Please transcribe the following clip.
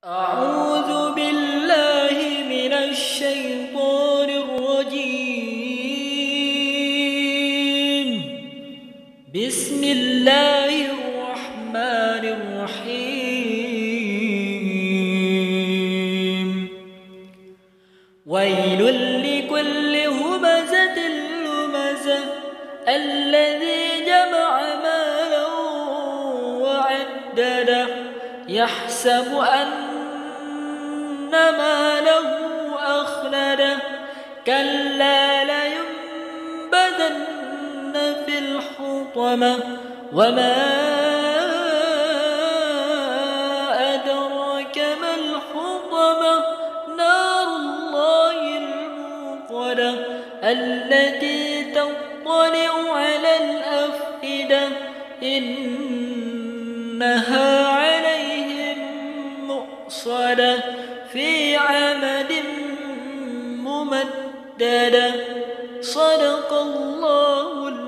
أعوذ بالله من الشيطان الرجيم. بسم الله الرحمن الرحيم. ويل لكل همزة لمزة الذي جمع مالا وعدده يحسب أن ماله أخلده كلا لينبذن في الحطمة وما أدراك ما الحطمة نار الله الموقدة التي تطلع على الأفئدة إنها عليهم مؤصدة في عمد ممددة. صدق الله